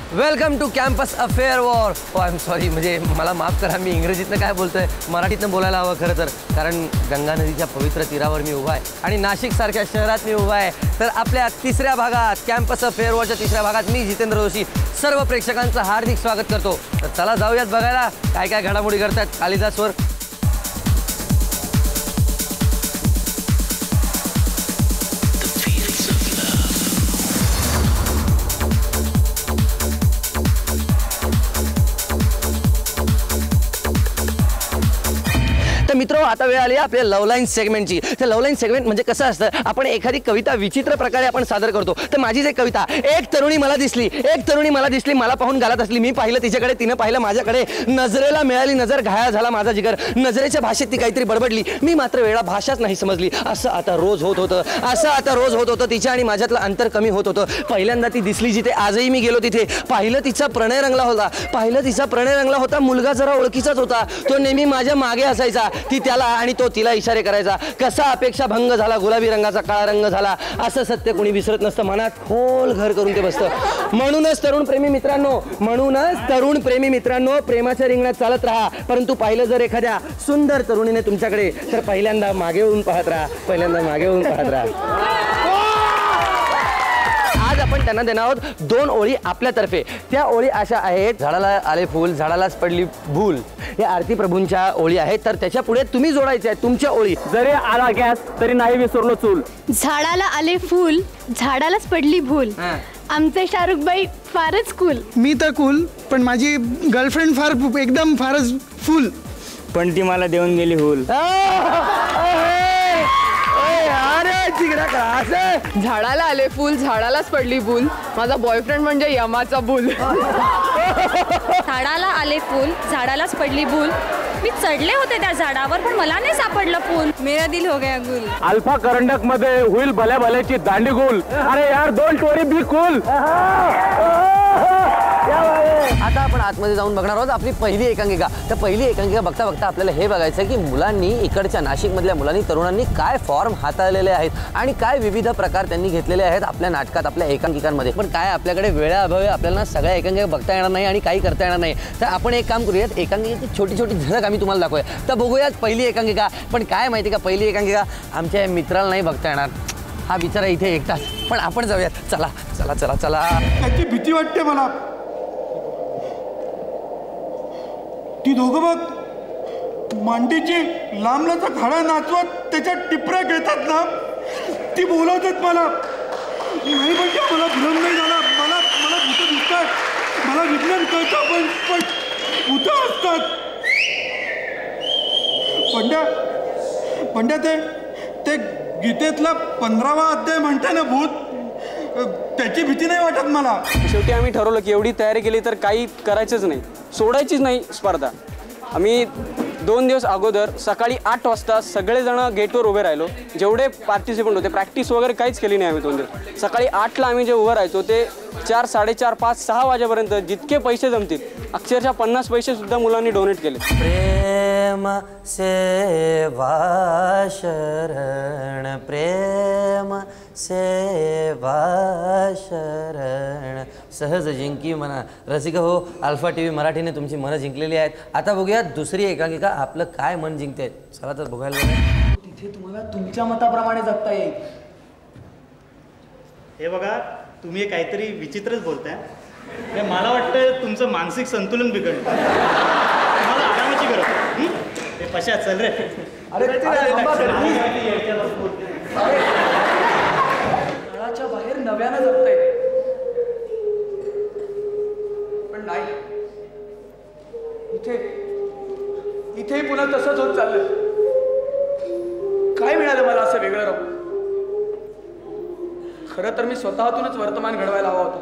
Welcome to campus affair war. Oh I am sorry, म्हणजे मला माफ करा, मी इंग्रजीतनं काय बोलतोय, मराठीतनं बोलायला हवं खरं तर. कारण गंगा नदीच्या पवित्र तीरावर मी उभा आहे आणि नाशिकसारख्या शहरात मी उभा आहे. तर आपल्या तिसऱ्या भागात, कॅम्पस अफेअर वॉरच्या तिसऱ्या भागात मी जितेंद्र जोशी सर्व प्रेक्षकांचं हार्दिक स्वागत करतो. तर चला जाऊयात बघायला काय काय घडामोडी करतात कालिदासवर. तर मित्रो, आता वेळ आली आपल्या लव लाईन सेगमेंटची. तर लव लाईन सेगमेंट म्हणजे कसं असतं, आपण एखादी कविता विचित्र प्रकारे आपण सादर करतो. तर माझीच एक कविता, एक तरुणी मला दिसली, मला पाहून गालात असली, मी पाहिलं तिच्याकडे, तिनं पाहिलं माझ्याकडे, नजरेला मिळाली नजर, घायाळ झाला माझा जिगर, नजरेच्या भाषेत ती काहीतरी बडबडली, मी मात्र वेळा भाषाच नाही समजली. असं आता रोज होत होतं, तिच्या आणि माझ्यातलं अंतर कमी होत होतं. पहिल्यांदा ती दिसली जिथे, आजही मी गेलो तिथे, पाहिलं तिचा प्रणय रंगला होता. मुलगा जरा ओळखीचाच होता, तो नेहमी माझ्या मागे असायचा, ती त्याला आणि तो तिला इशारे करायचा. कसा अपेक्षा भंग झाला, गुलाबी रंगाचा काळा रंग झाला. असं सत्य कोणी विसरत नसतं, मनात खोल घर करून ते बसतं. म्हणूनच तरुण प्रेमी मित्रांनो, प्रेमाच्या रिंगणात चालत राहा. परंतु पाहिलं जर एखाद्या सुंदर तरुणीने तुमच्याकडे, तर पहिल्यांदा मागे येऊन पाहत राहा. आज आपण त्यांना देणार आहोत 2 ओळी आपल्यातर्फे. त्या ओळी अशा आहेत, झाडाला आले फूल, झाडालाच पडली भूल. हे आरती प्रभूंच्या ओळी आहेत. तर त्याच्या पुढे तुम्ही जोडायचे आहेत तुमच्या ओळी. जरी आला गॅस तरी नाही विसरलो चूल. झाडाला आले फूल, झाडालाच पडली भूल. आमचे शाहरुख बाई फारच कूल. मी तर कूल, पण माझी गर्लफ्रेंड फारच फुल. पण ती मला देऊन गेली हुल. झाडाला आले फूल, झाडालाच पडली भूल. माझा बॉयफ्रेंड म्हणजे यमाचा भूल. झाडाला आले फूल, झाडालाच पडली भूल. मी चढले होते त्या झाडावर, पण मला नाही सापडलं फूल. मेरा दिल हो गया गुल. अल्फा करंडक मध्ये होईल भल्या भल्याची दांडी गुल. अरे यार, डोंट वरी, बी कूल. आता आपण आतमध्ये जाऊन बघणार आहोत आपली पहिली एकांकिका. तर पहिली एकांकिका बघता बघता आपल्याला हे बघायचं आहे की मुलांनी, इकडच्या नाशिकमधल्या मुलांनी, तरुणांनी काय फॉर्म हाताळलेले आहेत आणि काय विविध प्रकार त्यांनी घेतलेले आहेत आपल्या नाटकात, आपल्या एकांकिकांमध्ये. पण काय आपल्याकडे वेळाअभावी आपल्याला सगळ्या एकांकिका बघता येणार नाही आणि काही करता येणार नाही. तर आपण एक काम करूयात, एकांकिकेची छोटी छोटी झलक आम्ही तुम्हाला दाखवूया. तर बघूयात पहिली एकांकिका. पण काय माहिती का, पहिली एकांकिका आमच्या मित्राला नाही बघता येणार. हा बिचारा इथे एकटाच. पण आपण जाऊयात. चला चला चला चला. त्याची भीती वाटते मला. ती दोघं बघ, मांडीची लांबलाचा घाडा नाचवत त्याच्या टिपऱ्या घेतात ना, ती बोलवतात मला. नाही म्हणजे मला भ्रम नाही झाला. मला भूतं दिसतात, मला विज्ञान कळतं, पण भूतं असतात. पंड्या ते गीतेतला 15वा अध्याय म्हणते ना भूत, त्याची भीती नाही वाटत मला. शेवटी आम्ही ठरवलं की एवढी तयारी केली तर काही करायचंच नाही, सोडायचीच नाही स्पर्धा. आम्ही 2 दिवस अगोदर सकाळी 8 वाजता सगळेजण गेटवर उभे राहिलो. जेवढे पार्टिसिपंट होते, प्रॅक्टिस वगैरे काहीच केली नाही आम्ही 2 दिवस. सकाळी 8ला आम्ही जे उभं राहायचो ते 4, 4:30, 5, 6 वाजेपर्यंत जितके पैसे जमतील, अक्षरशः 50 पैसे सुद्धा मुलांनी डोनेट केले. प्रेम सेवा शरण, प्रेम सेवा शरण, सहज जिंकी मना. रसिक हो, अल्फा TV मराठीने तुमची मनं जिंकलेली आहेत. आता बघूया दुसरी एकांकिका आपलं काय मन जिंकते. चला तर बघायला. तिथे तुम्हाला तुमच्या मताप्रमाणे जगता येईल. हे बघा, तुम्ही काहीतरी विचित्रच बोलताय. मला वाटतं तुमचं मानसिक संतुलन बिघडलं. तुम्हाला आरामाची गरज आहे. ते पश्चात चल रे. काळाच्या बाहेर नव्यानं जगता येईल, पण नाही. इथे पुन्हा तसंच होत चाललं. काय मिळालं मला असं वेगळं राहून? खरं तर मी स्वतःतूनच वर्तमान घडवायला हवा होता.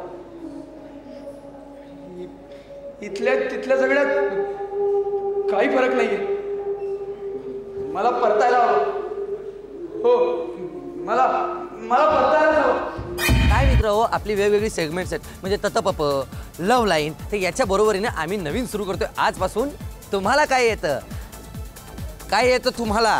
इथल्या तिथल्या सगळ्यात काही फरक नाहीये. मला परतायला हवं. हो, मला परतायला हवं. काय मित्र हो, आपली वेगवेगळी सेगमेंट्स आहेत, म्हणजे ततपप, लव लाईन. तर याच्या बरोबरीने आम्ही नवीन सुरू करतोय आजपासून. तुम्हाला काय येतं? तुम्हाला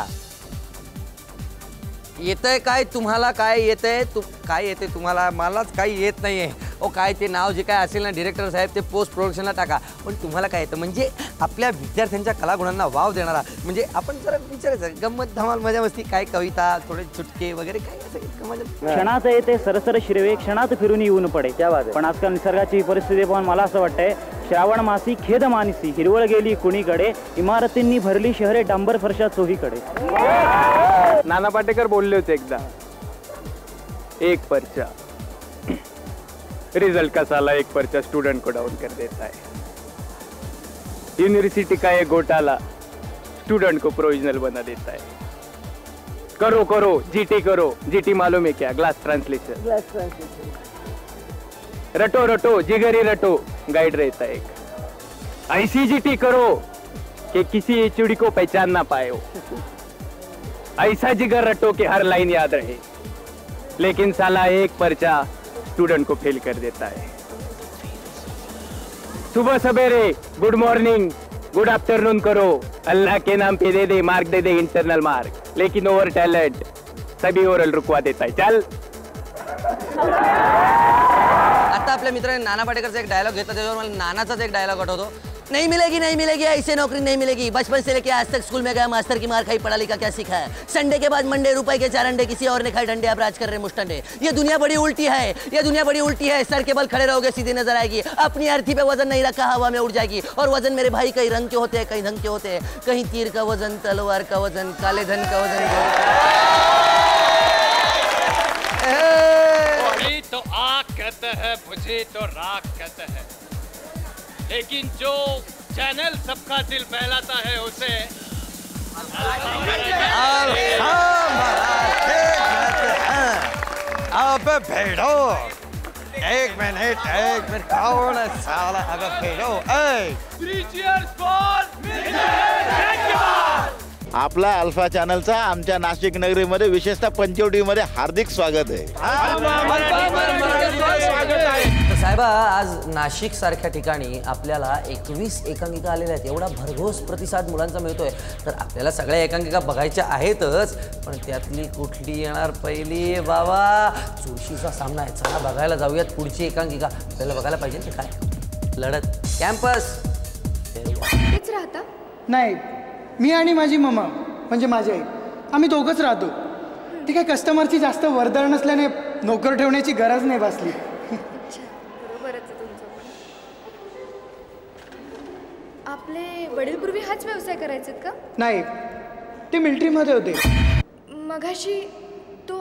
येतंय काय? तुम्हाला काय येतंय? काय येते तुम्हाला? मलाच काही येत नाहीये. काय ते नाव जे काय असेल ना डिरेक्टर साहेब ते पोस्ट प्रोडक्शनला टाका, पण तुम्हाला काय येतं म्हणजे आपल्या विद्यार्थ्यांच्या कलागुणांना वाव देणारा, म्हणजे आपण जरा विचारायचं गंमत धमाल मजा मस्ती, काय कविता थोडे चुटके वगैरे काय असं क्षणात येते सरसर शिरवे, क्षणात फिरून येऊन पडे. पण आजकाल निसर्गाची परिस्थिती पाहून मला असं वाटतंय श्रावण मासी खेद मानसी, हिरवळ गेली कुणीकडे, इमारतींनी भरली शहरे डांबर फरशा चोहीकडे. नाना पाटेकर बोलले होते एकदा, एक पर्चा रिजल्ट का साला एक पर्चा स्टूडेंट को डाउन कर देता है. यूनिवर्सिटी का एक घोटाला स्टूडेंट को प्रोविजनल बना देता है. करो करो जीटी करो, जीटी मालूम है क्या? Glass translation. रटो रटो जिगरी रटो, गाइड रहता है एक. ऐसी जीटी करो कि किसी एचओडी को पहचान ना पाए हो. ऐसा जिगर रटो कि हर लाइन याद रहे, लेकिन साला एक पर्चा स्टूडेंट को फेल कर देता है. सुबह सवेरे गुड मॉर्निंग गुड आफ्टरनून करो, अल्लाह के नाम पे दे दे मार्क, दे दे इंटरनल मार्क, लेकिन ओवर टैलेंट सभी ओरल रुकवा देता है. चल. आता आपल्या मित्राने नाना पाटेकरचा एक डायलॉग घेतला, त्याच्यावर मला नानाचाच एक डायलॉग आठवतो. नहीं मिलेगी ऐसे नौकरी नहीं मिलेगी. बचपन से लेके आज तक स्कूल में गया, मास्टर की मार खाई, पढ़ा लिखा क्या सीखा है. संडे के बाद मंडे, रुपए के 4 अंडे, किसी और ने खाए डंडे, आप राज कर रहे मुष्टंडे. ये दुनिया बड़ी उल्टी है, ये दुनिया बड़ी उल्टी है. सर के बल खड़े रहोगे सीधी नजर आएगी. अपनी अर्थी पे वजन नहीं रखा हवा में उड़ जाएगी. और वजन मेरे भाई कई रंग के होते हैं, कई ढंग के होते हैं. कहीं तीर का वजन, तलवार का वजन, काले धन का वजन. तो आग कहते हैं, मुझे तो राख कहते हैं, लेकिन जो चैनल सबका दिल बहलाता है उसे अब भेड़ो एक मिनट कौन साला अब भेड़ो. आपला अल्फा चॅनलचा आमच्या नाशिक नगरीमध्ये विशेषतः पंचवटीमध्ये हार्दिक स्वागत आहे. साहेबा, आज नाशिक सारख्या ठिकाणी आपल्याला 21 एकांकिका आलेल्या आहेत. एवढा भरघोस प्रतिसाद मुलांचा मिळतोय, तर आपल्याला सगळ्या एकांकिका बघायच्या आहेतच, पण त्यातली कुठली येणार पहिली? बाबा चुरशीचा सामना आहे. चला बघायला जाऊयात पुढची एकांकिका. आपल्याला बघायला पाहिजे की काय लढत. कॅम्पस हेच राहता? नाही, मी आणि माझी मम्मा म्हणजे माझी आई, आम्ही दोघंच राहतो. ती काय कस्टमरची जास्त वर्दळ नसल्याने नोकर ठेवण्याची गरज नाही भासली. आपले वडील पूर्वी हाच व्यवसाय करायचे का? नाही, ते मिलिटरीमध्ये होते. मगाशी तो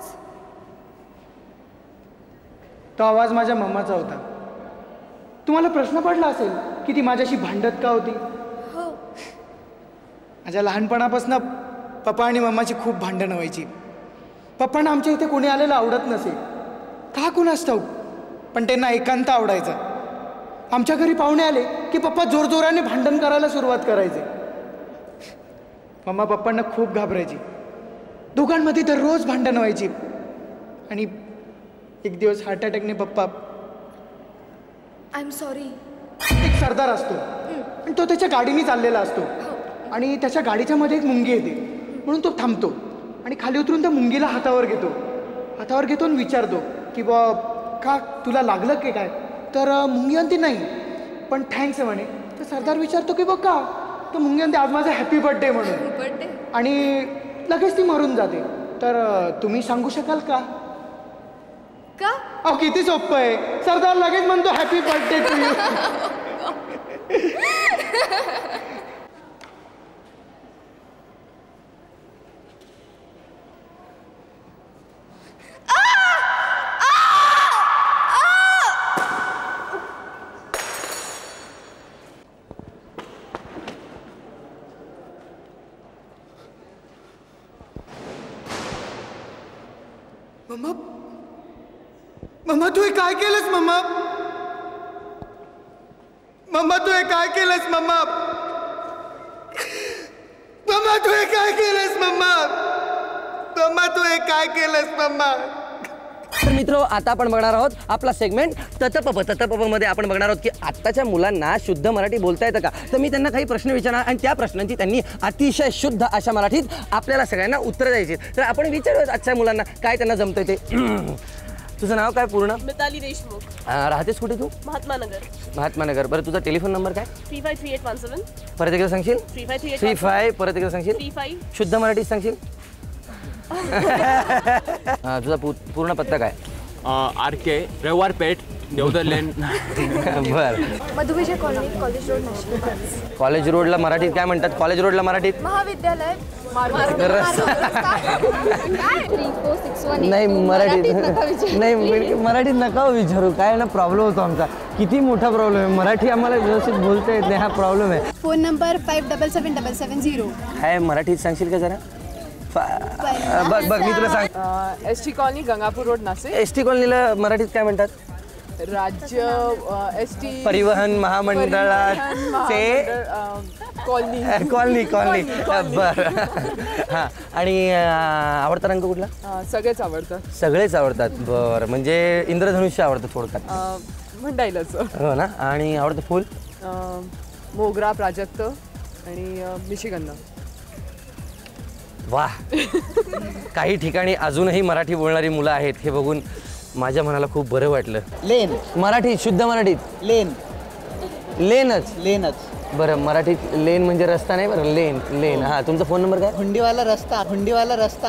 आवाज माझ्या मम्माचा होता. तुम्हाला प्रश्न पडला असेल की ती माझ्याशी भांडत का होती? हो. माझ्या लहानपणापासून पप्पा आणि मम्माची खूप भांडणं व्हायची. पप्पांना आमच्या इथे कोणी आलेलं आवडत नसे, का कुणास ठाऊक, पण त्यांना एकांत आवडायचा. आमच्या घरी पाहुणे आले की पप्पा जोरजोराने भांडण करायला सुरुवात करायचे. मम्मा पप्पांना खूप घाबरायची. दोघांमध्ये दररोज भांडण व्हायची. आणि एक दिवस हार्ट अटॅकने पप्पा, आय एम सॉरी. एक सरदार असतो आणि तो त्याच्या गाडीने चाललेला असतो आणि त्याच्या गाडीच्या मध्ये एक मुंगी येते, म्हणून तो थांबतो आणि खाली उतरून त्या मुंगीला हातावर घेतो आणि विचारतो की बा का तुला लागलं की काय? तर मुंगी म्हणते नाही, पण थँक्स आहे म्हणे. तर सरदार विचारतो की बघ का? तर मुंगी म्हणते आज माझा हॅपी बर्थडे म्हणून, आणि लगेच ती मरून जाते. तर तुम्ही सांगू शकाल का? अहो किती सोपं आहे. सरदार लगेच म्हणतो हॅपी बर्थडे टू यू. मम्मा तू हे काय केलंस? मम्मा तू हे काय केलंस? मम्मा तू हे काय केलंस? मम्मा तू हे काय केलंस? मम्मा. तर मित्रो, आता आपण बघणार आहोत आपला सेगमेंट ततपप मध्ये. आपण बघणार आहोत की आत्ताच्या मुलांना शुद्ध मराठी बोलता येतं का. तर मी त्यांना काही प्रश्न विचारणार आणि त्या प्रश्नांची त्यांनी अतिशय शुद्ध अशा मराठीत आपल्याला सगळ्यांना उत्तर द्यायची. तर आपण विचारूयात आजच्या मुलांना काय त्यांना जमतंय ते. तुझं नाव काय पूर्ण? मिताली देशमुख. राहतेस कुठे तू? महात्मा नगर. महात्मा नगर. बरं तुझा टेलिफोन नंबर काय? 353817. परत एकदा सांगशील? 353817. परत एकदा सांगशील? 35. शुद्ध मराठीत सांगशील? तुझा पूर्ण पत्ता काय? RK रविवार पेठ देवदर लेन. बर. Madhuvijay colony, college road, Nashik. College रोडला मराठीत काय म्हणतात? कॉलेज रोडला मराठीत महाविद्यालय. नाही मराठीत नाही, मराठीत नका विचारू. काय ना प्रॉब्लेम होतो आमचा. किती मोठा प्रॉब्लेम आहे. मराठी आम्हाला व्यवस्थित बोलता येत नाही, हा प्रॉब्लेम आहे. Phone number 577770. काय मराठीत सांगशील का जरा? बघ मी तुला सांग. ST colony, Gangapur road, Nashik. ST कॉलनीला मराठीत काय म्हणतात? राज्य ST परिवहन महामंडळाचे कॉलनी. बरं. हां. आणि आवडता रंग कुठला? सगळेच आवडतात. सगळेच आवडतात. बरं, म्हणजे इंद्रधनुष्य आवडतं थोडक्यात. म्हणता येईलच. हो ना. आणि आवडतं फुल? मोगरा, प्राजक्त आणि निशिगंध. वाह. काही ठिकाणी अजूनही मराठी बोलणारी मुलं आहेत हे बघून माझ्या मनाला खूप बरं वाटलं. लेन. मराठीत, शुद्ध मराठीत? लेन. लेनच. बरं, मराठीत लेन म्हणजे रस्ता नाही बरं, लेन. हां. तुमचा फोन नंबर काय? हुंडीवाला रस्ता.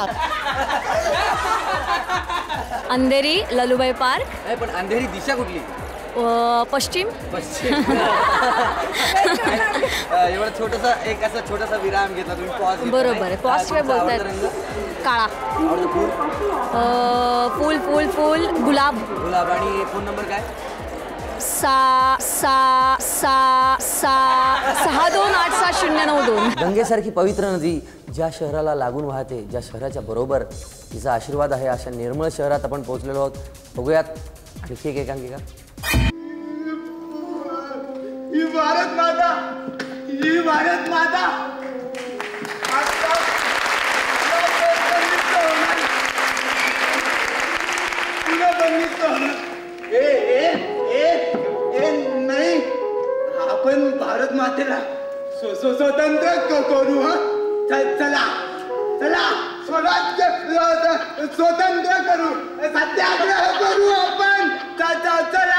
अंधेरी, ललुबाई पार्क. नाही पण अंधेरी दिशा कुठली? पश्चिम. एवढा छोटासा एक असा छोटासा विराम घेतला तुम्ही, पॉज. बरोबर आहे. पॉज काय बोलतायत? काळा. फुल गुलाब. आणि फोन नंबर काय? 62870992. गंगेसारखी पवित्र नदी ज्या शहराला लागून वाहते, ज्या शहराच्या बरोबर तिचा आशीर्वाद आहे, अशा निर्मळ शहरात आपण पोहोचलेलो आहोत. बघूयात आणखी एक एकांकिका. ही भारत माता. नाही, आपण भारत मातेला स्वतंत्र करू. हा चला स्वतंत्र करू, सत्याग्रह करू आपण. चला.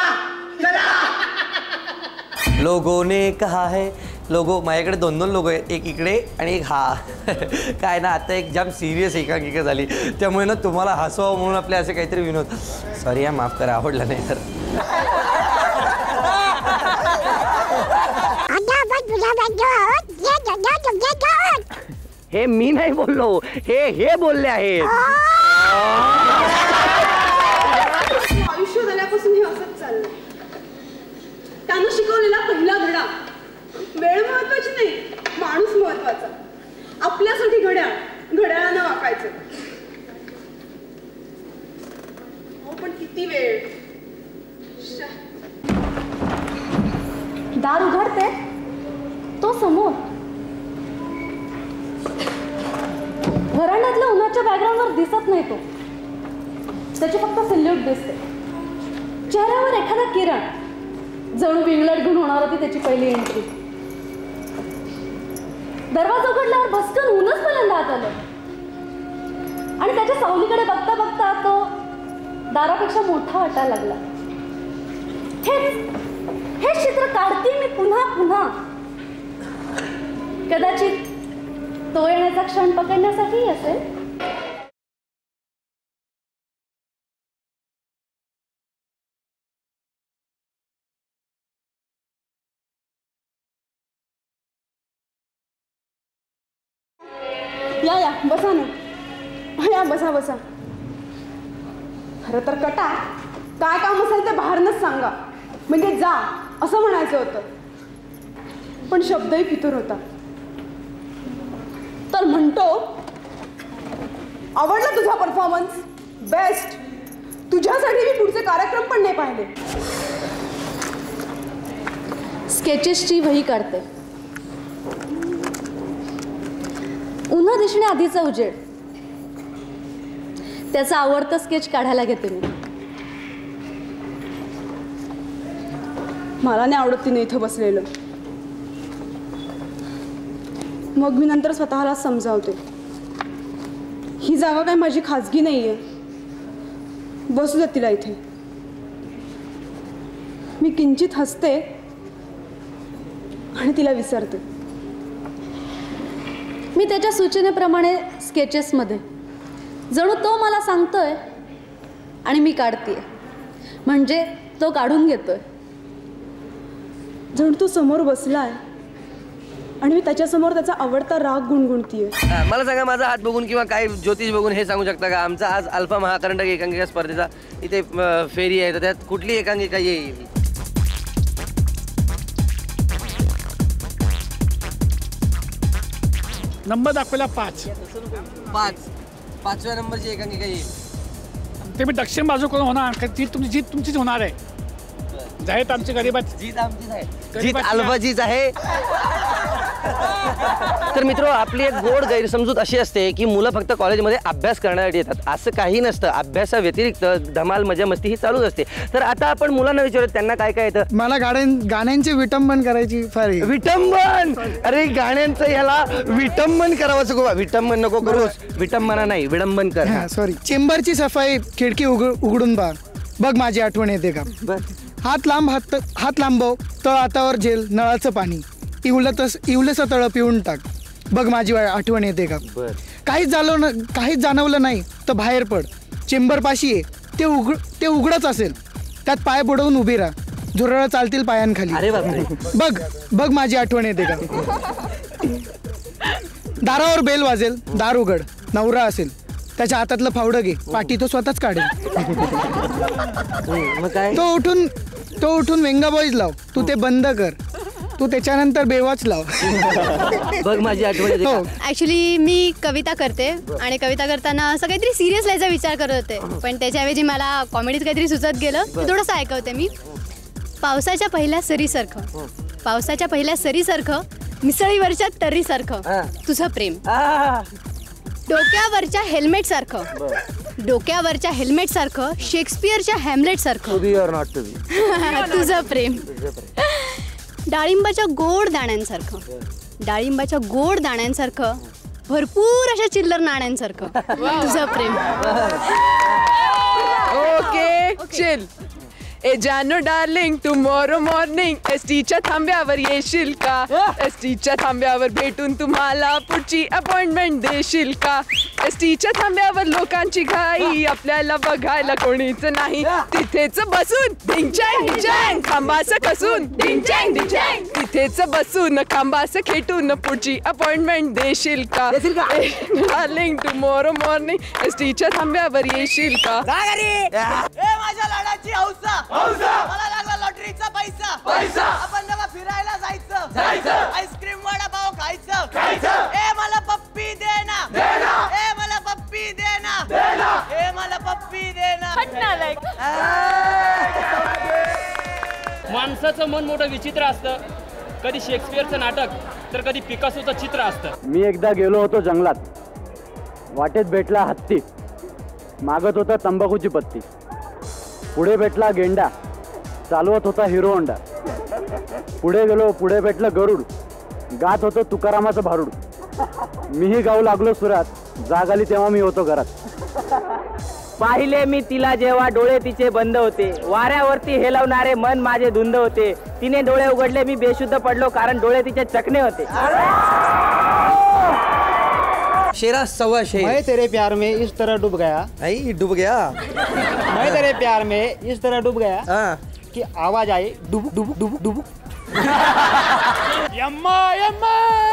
लोगों ने कहा है. माझ्याकडे 2 लोगो आहेत, एक इकडे आणि एक हा. काय ना, आता एक जाम सिरियस एकांकिका झाली, त्यामुळे ना तुम्हाला हसवावं म्हणून आपले असे काहीतरी विनोद. सॉरी या, माफ करा, आवडलं नाही तर. हे मी नाही बोललो, हे बोलले आहेत. आयुष्य झाल्यापासून हे असंच चाललं. त्यानं शिकवलेला पहिला धडा, वेळ महत्वाची नाही, माणूस महत्वाचा. आपल्यासाठी घड्याळानं वाकायचं. हो पण किती वेळ. दार उघडते तो समोर. घराण्यातल्या उन्हाच्या बॅकग्राऊंडवर दिसत नाही तो. त्याची फक्त सिल्यूट दिसते. चेहऱ्यावर एखादा किरण, जणू विंगलट घेऊन होणार होती त्याची पहिली एंट्री. दरवाजा उघडल्यावर भस्कन ऊनच पहिल्यांदा आत आलं आणि त्याच्या सावलीकडे बघता बघता तो दारापेक्षा मोठा वाटायला लागला. हे चित्र काढते मी पुन्हा. कदाचित तो येण्याचा क्षण पकडण्यासाठी असेल. या बसा ना. या बसा. खरं तर कटा, काय काम असेल ते बाहेरनच सांगा, म्हणजे जा असं म्हणायचं होतं. पण शब्दही फितूर होता. तर म्हणतो, आवडला तुझा परफॉर्मन्स, बेस्ट. तुझ्यासाठी मी पुढचे कार्यक्रम पण नाही पाहिले. स्केचेसची वही काढते. उन्हा दिसण्याआधीचा उजेड, त्याचं आवडतं स्केच काढायला घेते मी. मला नाही आवडत तिने इथं बसलेलं. मग मी नंतर स्वतःला समजावते, ही जागा काय माझी खाजगी नाहीये. बसू देत तिला इथे. मी किंचित हसते आणि तिला विसरते. मी त्याच्या सूचनेप्रमाणे स्केचेसमध्ये जणू तो मला सांगतोय आणि मी काढतेय, म्हणजे तो काढून घेतोय. जणू तो समोर बसलाय आणि मी त्याच्यासमोर त्याचा आवडता राग गुणगुणतीये. मला सांगा, माझा हात बघून किंवा काय ज्योतिष बघून हे सांगू शकता का आमचा आज अल्फा महाकरंडक एकांकिका स्पर्धेचा इथे फेरी आहे, तर त्यात कुठली एकांकिका येईल? नंबर दाखवला 5. 5व्या नंबरची एकांकिका येईल. ते मी दक्षिण बाजूकडून होणार, ती जीत तुमचीच होणार आहे. जाहीर आमची गरीबाची जीत आमचीच आहे. जीत अल्फाचीच आहे. तर मित्र, आपली एक गोड गैरसमजूत अशी असते की मुलं फक्त कॉलेजमध्ये अभ्यास करण्यासाठी येतात. असं काही नसतं. अभ्यासाव्यतिरिक्त धमाल मजा मस्ती ही चालूच असते. तर आता आपण मुलांना विचारूयात त्यांना काय काय येतं. मला गाण्यांचे विटंबन करायची फार. विटंबन? अरे गाण्यांचं ह्याला विटंबन करावं नको. विटंबन नको करूस. विटंबना नाही, विडंबन कर. सॉरी. चेंबरची सफाई खिडकी उघडून बघ माझी आठवण येते का. हात लांबव, तळ हातावर झेल, नळाचं पाणी, इवलंसं तळ पिऊन टाक, बघ माझी आठवण येते का. काहीच जाणवलं नाही तर बाहेर पड. चेंबर पाशी आहे, ते उघडच असेल, त्यात पाय बुडवून उभी राहा, झुरळ चालतील पायांखाली. बघ माझी आठवण येते का. दारावर बेल वाजेल, दार उघड, नवरा असेल, त्याच्या हातातलं फावडं घे, पाठी तो स्वतःच काढेल. तो उठून वेंगा बॉईज लाव, तू ते बंद कर, तू त्याच्यानंतर बेवाच लाव. बघ माझी आठवण. ॲक्च्युली मी कविता करते आणि कविता करताना असं काहीतरी सिरियस लिहायचा विचार करत होते, पण त्याच्याऐवजी मला कॉमेडीत काहीतरी सुचत गेलं. थोडंसं ऐकवते मी. पावसाच्या पहिल्या सरीसारखं, मिसळीवरच्या तर्रीसारखं तुझं प्रेम, डोक्यावरच्या हेल्मेट सारखं, शेक्सपियरच्या हॅमलेट सारखं तुझं प्रेम, डाळिंबाच्या गोड दाण्यांसारखं, भरपूर अशा चिल्लर नाण्यांसारखं तुझं प्रेम. Okay chill. ए जानो डार्लिंग, टुमॉरो मॉर्निंग एसटीच्या थांब्यावर येशील का. एसटीच्या थांब्यावर भेटून तुम्हाला पुढची अपॉइंटमेंट देशील का. एसटीच्या थांब्यावर लोकांची घाई, आपल्याला बघायला कोणीच नाही. तिथेच बसून ढिंचॅंग ढिंचॅंग, खांबाचं कसून ढिंचॅंग ढिंचॅंग, तिथेच बसून खांबाचं खेटून पुढची अपॉइंटमेंट देशील का. डार्लिंग, टुमॉरो मॉर्निंग एसटीच्या थांब्यावर येशील का. माझ्या लाडाची हौसा, मला लागला लॉटरीचा पैसा, आपण नवा फिरायला जायचं, आईस्क्रीम वडापाव खायचं. ए मला पप्पी दे ना, ए मला पप्पी दे ना, ए मला पप्पी दे ना. माणसाचं मन मोठं विचित्र असतं. कधी शेक्सपियरचं नाटक तर कधी पिकासोचं चित्र असतं. मी एकदा गेलो होतो जंगलात, वाटेत भेटला हत्ती, मागत होता तंबाखूची पत्ती. पुढे भेटला गेंडा, चालवत होता हिरो होंडा. पुढे गेलो, पुढे भेटलं गरुड, गात होतो तुकारामाचं भारूड. मीही गाऊ लागलो सुरात, जाग आली तेव्हा मी होतो घरात. पाहिले मी तिला जेव्हा डोळे तिचे बंद होते, वाऱ्यावरती हेलवणारे मन माझे धुंद होते. तिने डोळे उघडले, मी बेशुद्ध पडलो, कारण डोळे तिचे चकणे होते. शेरा सवा शेर. मैं तेरे प्यार में इस तरह डूब गया, डूब गया. मैं तेरे प्यार में इस तरह डूब गया कि आवाज आए डुबुक डुबुक डुबुक डुबुक. यम्मा यम्मा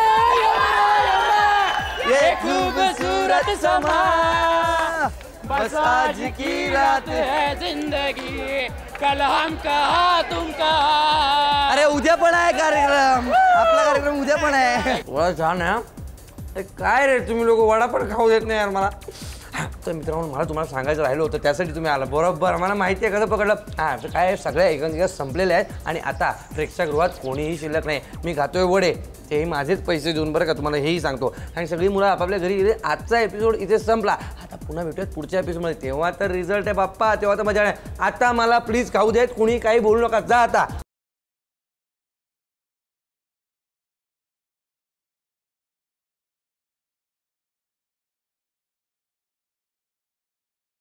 ये खूबसूरत समा, बस आज की रात है जिंदगी, कल हम कहा तुम कहा. अरे उद्या पण आहे कार्यक्रम, आपला कार्यक्रम उद्या पण आहे. वडा छान आहे. काय रे तुम्ही लोक वडा पण खाऊ देत नाही यार मला. तर मित्रांनो, मला तुम्हाला सांगायचं राहिलं होतं, त्यासाठी तुम्ही आला बरोबर. मला माहिती आहे कसं पकडलं. हां, काय सगळ्या एकांकिका संपलेल्या आहेत आणि आता प्रेक्षागृहात कोणीही शिल्लक नाही. मी खातोय वडे, तेही माझेच पैसे देऊन, बरं का, तुम्हाला हेही सांगतो. आणि सगळी मुलं आपापल्या घरी गेले. आजचा एपिसोड इथे संपला. आता पुन्हा भेटूयात पुढच्या एपिसोडमध्ये. तेव्हा तर रिझल्ट आहे बाप्पा, तेव्हा तर मजा नाही. आता मला प्लीज खाऊ देत, कुणी काही बोलू नका. जा आता.